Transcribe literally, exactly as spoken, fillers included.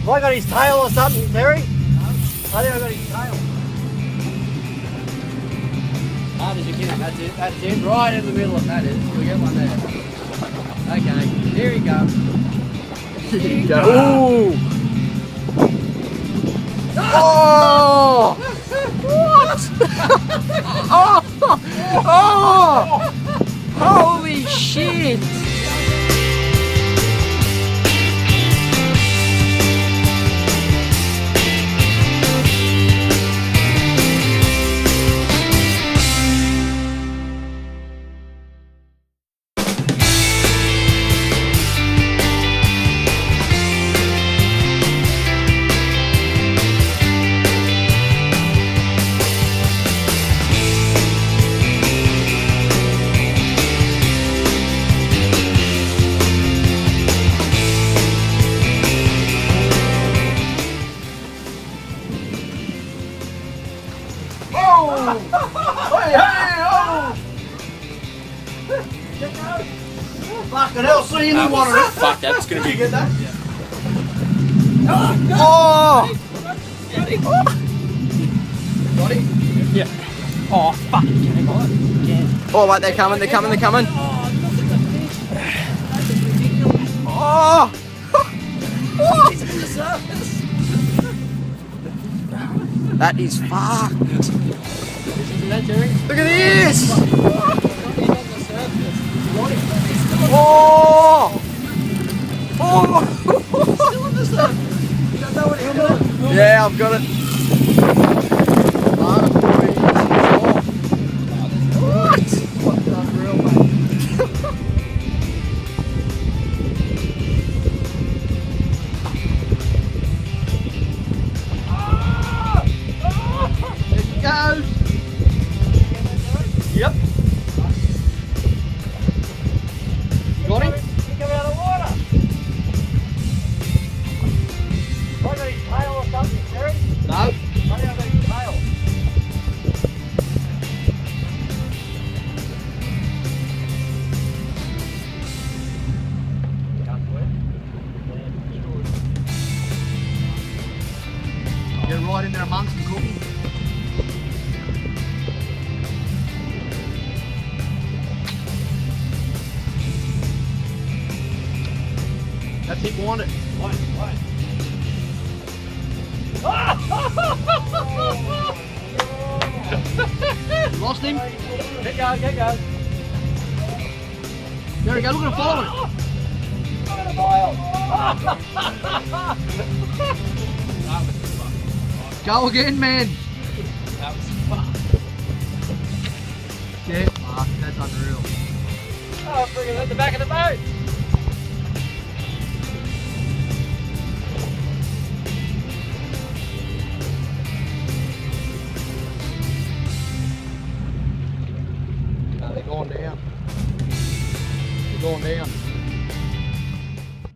Have I got his tail or something, Terry? No. I think I got his tail. Hard as you can. That's it. That's it. Right in the middle of that is. You'll get one there. Okay. Here he goes. Here you go. Ooh. Oh! What? Oh! Oh! Holy shit! Fucking hell, see in the water. Fuck, that's gonna be. Did you get that? Yeah. Oh! Got him? Got him? Yeah. Oh, fuck. Came on. Again. Oh, wait, they're coming, they're coming, they're coming. Oh! Oh! He's on the surface. That is fucked. Isn't that, Jerry? Look at this! He's on the surface. Oh! Oh! He's still on the surface. You don't know what he's doing. Yeah, I've got it. What? Fucking unreal, mate. There she goes. Yep. Got him? He come out of the water. I got his tail or something, Terry? No. I think I got his tail. Get right in there amongst them, Cookie. That's it, wind it. Wind, wind. Lost him. Get going, get going. There we go, look at him following it. Go again, man. That was fuck. Get fucked, that's unreal. Oh, friggin' at the back of the boat. No, they're going down. They're going down.